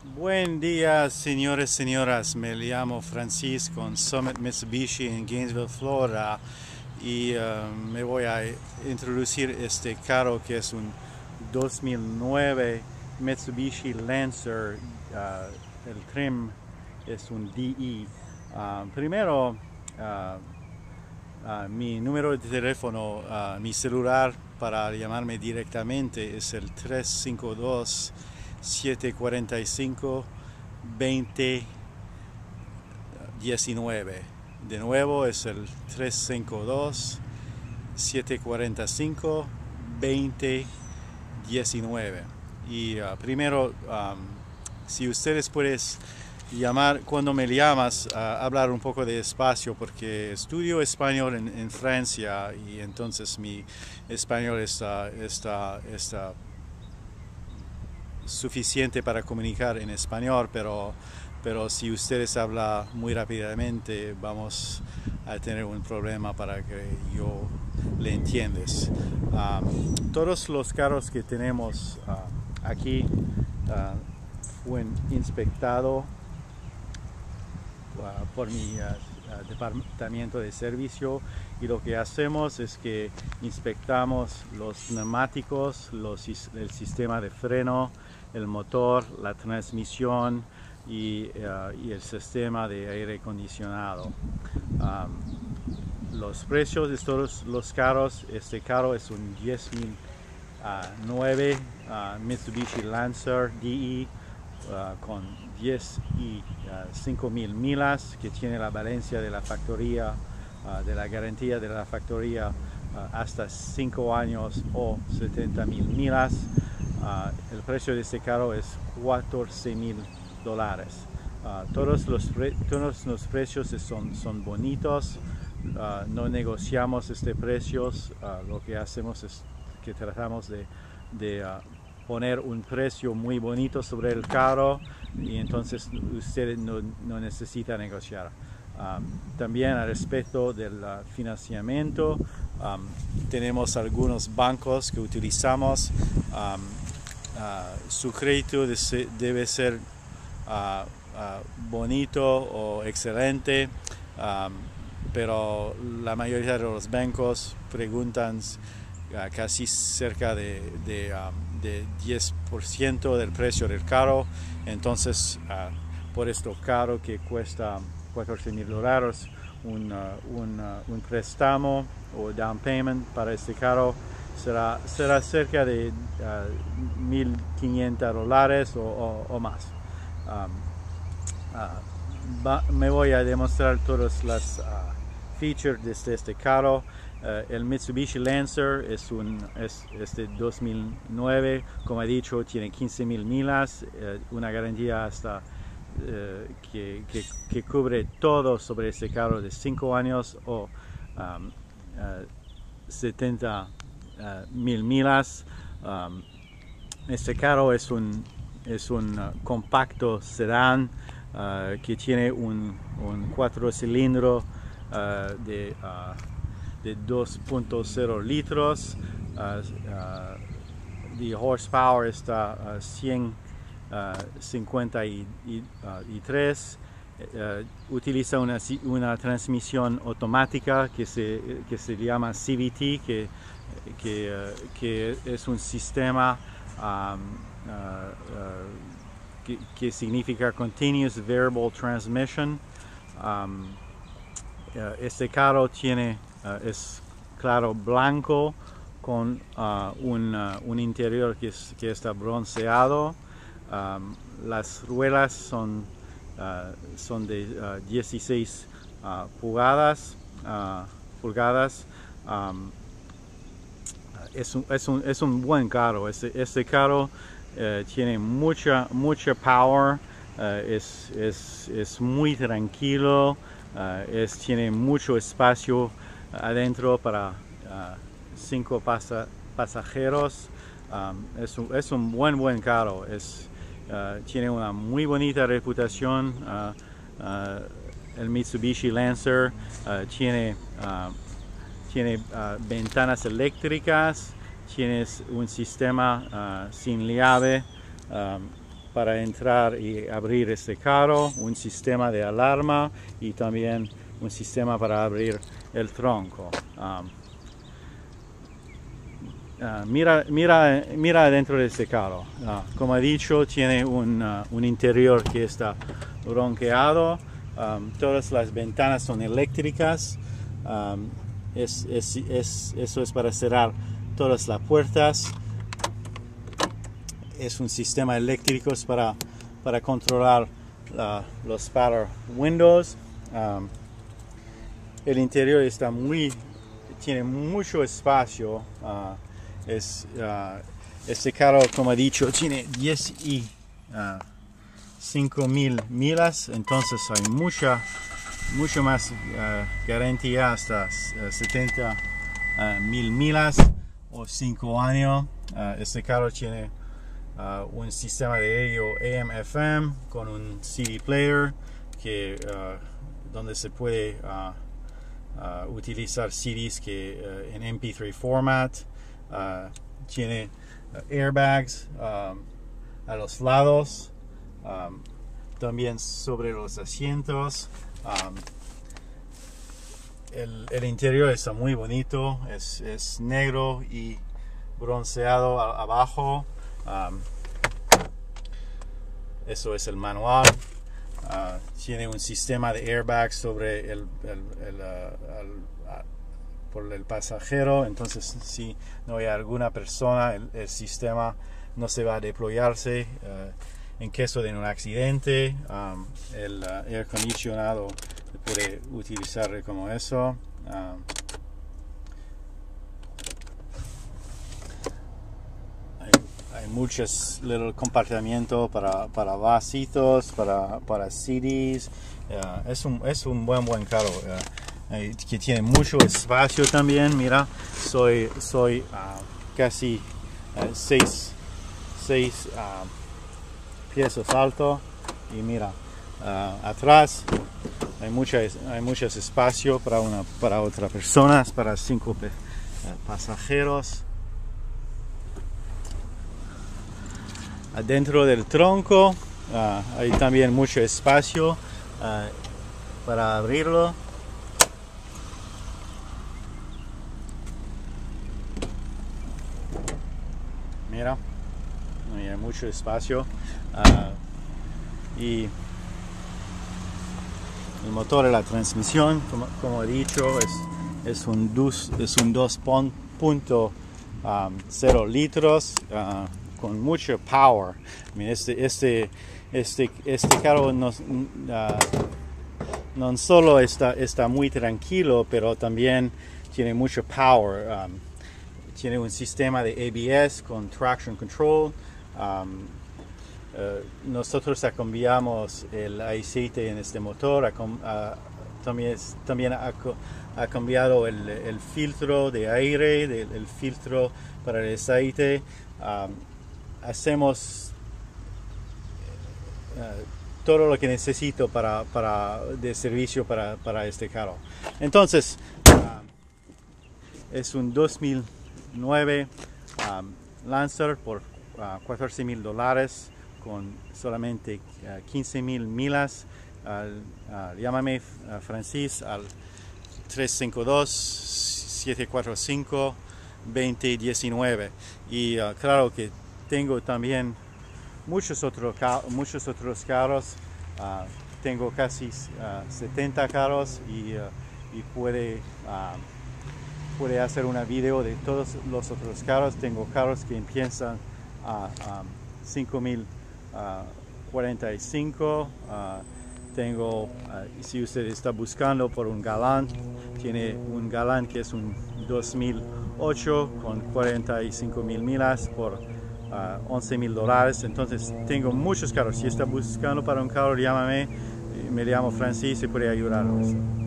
Buen día, señores y señoras. Me llamo Francis con Summit Mitsubishi en Gainesville, Florida. Y me voy a introducir este carro que es un 2009 Mitsubishi Lancer. El trim es un DE. Primero, mi número de teléfono, mi celular para llamarme directamente es el 352-745-2019. De nuevo es el 352-745-2019. Y primero, si ustedes pueden llamar, cuando me llamas, hablar un poco de espacio, porque estudio español en Francia y entonces mi español está suficiente para comunicar en español, pero si ustedes hablan muy rápidamente vamos a tener un problema para que yo le entiendas. Todos los carros que tenemos aquí fueron inspectados por mi departamento de servicio, y lo que hacemos es que inspectamos los neumáticos, el sistema de freno, el motor, la transmisión y el sistema de aire acondicionado. Los precios de todos los carros: este carro es un 2009 Mitsubishi Lancer DE con 10 y 5,000 millas, que tiene la valencia de la factoría, de la garantía de la factoría, hasta 5 años o 70,000 millas. El precio de este carro es $14,000. Todos los precios son bonitos. No negociamos precios. Lo que hacemos es que tratamos de poner un precio muy bonito sobre el carro, y entonces usted no necesita negociar. También al respecto del financiamiento, tenemos algunos bancos que utilizamos. Su crédito debe ser bonito o excelente, pero la mayoría de los bancos preguntan casi cerca de 10% del precio del carro. Entonces, por esto carro que cuesta $14,000, un préstamo o down payment para este carro será cerca de $1,500 o más. Me voy a demostrar todas las features de este carro. El Mitsubishi Lancer es de 2009, como he dicho, tiene 15,000 millas, una garantía hasta que cubre todo sobre este carro de 5 años o 70,000 millas. Este carro es un compacto sedán que tiene un 4 cilindros de 2.0 litros. The horsepower está 153. Utiliza una transmisión automática que se llama CVT, que es un sistema que significa Continuous Variable Transmission. Este carro es claro blanco con un interior que está bronceado. Las ruedas son de 16 pulgadas. Es un buen carro. Este carro tiene mucha power. Es muy tranquilo. Tiene mucho espacio adentro para 5 pasajeros. Es un buen carro. Tiene una muy bonita reputación. El Mitsubishi Lancer tiene ventanas eléctricas, tienes un sistema sin llave para entrar y abrir este carro, un sistema de alarma y también un sistema para abrir el tronco. Mira dentro de este carro. Como he dicho, tiene un interior que está ronqueado. Todas las ventanas son eléctricas. Eso es para cerrar todas las puertas. Es un sistema eléctrico para controlar los power windows. El interior tiene mucho espacio. Este carro, como he dicho, tiene 5,000 millas, entonces hay mucho más garantía, hasta 70,000 millas o 5 años. Este carro tiene un sistema de audio AM/FM con un CD player donde se puede utilizar CDs en MP3 format. Tiene airbags a los lados, también sobre los asientos. El interior está muy bonito, es negro y bronceado abajo. Eso es el manual. Tiene un sistema de airbags sobre por el pasajero, entonces si no hay alguna persona, el sistema no se va a deployarse en caso de un accidente. El aire acondicionado se puede utilizar como eso. Hay muchos compartimientos para vasitos, para CDs. Es un buen carro. Que tiene mucho espacio también. Mira, soy casi 6 pies alto, y mira, atrás hay mucho espacio para otras personas, para 5 pasajeros. Adentro del tronco hay también mucho espacio para abrirlo. Mira, hay mucho espacio. Y el motor de la transmisión, como he dicho, es un 2.0 litros con mucho power. Este carro no solo está muy tranquilo, pero también tiene mucho power. Tiene un sistema de ABS con traction control. Nosotros cambiamos el aceite en este motor. También ha cambiado el filtro de aire, el filtro para el aceite. Hacemos todo lo que necesito de servicio para este carro. Entonces, es un 2009 Lancer por $14,000 con solamente 15,000 millas. Llámame Francis al 352-745-2019. Y claro que tengo también muchos otros carros. Tengo casi 70 carros y puede hacer una video de todos los otros carros. Tengo carros que empiezan a 5,045. Tengo, si usted está buscando por un Galán, tiene un Galán que es un 2008 con 45,000 millas por $11,000. Entonces tengo muchos carros. Si está buscando para un carro, llámame. Me llamo Francis y puede ayudarnos.